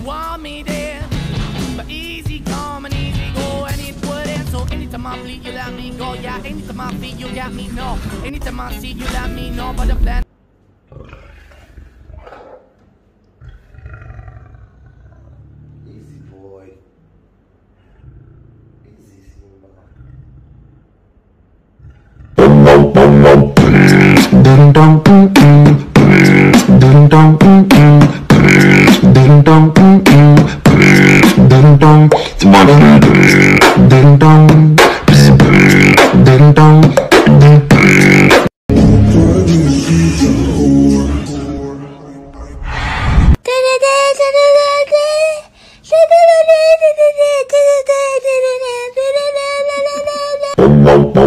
want me there, but easy come and easy go, and it wouldn't. So anytime I bleed, you let me go. Yeah, anytime I feel, you let me know. Anytime I see, you let me know. But the plan. Easy boy. Easy Simba. Ding dong, ding dong, ding dong, ding dong, it's my ding dong, ding dong. Boom, boom, boom.